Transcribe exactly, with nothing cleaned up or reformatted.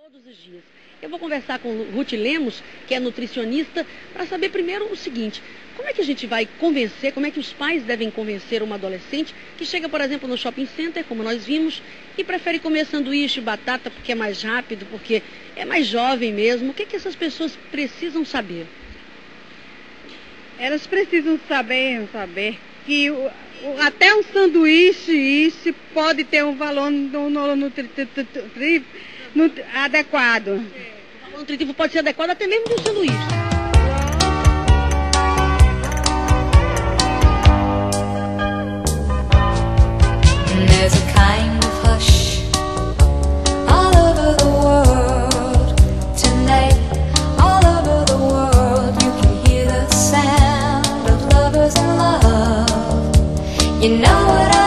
Todos os dias. Eu vou conversar com Ruth Lemos, que é nutricionista, para saber primeiro o seguinte: como é que a gente vai convencer, como é que os pais devem convencer uma adolescente que chega, por exemplo, no shopping center, como nós vimos, e prefere comer sanduíche, batata, porque é mais rápido, porque é mais jovem mesmo. O que é que essas pessoas precisam saber? Elas precisam saber, saber que o, o, até um sanduíche isso pode ter um valor no, no, nutritivo nutri, adequado. É, o valor nutritivo pode ser adequado até mesmo de um sanduíche. There's a kind of hush all over the world tonight. All over the world you can hear the sound of lovers in love. You know what I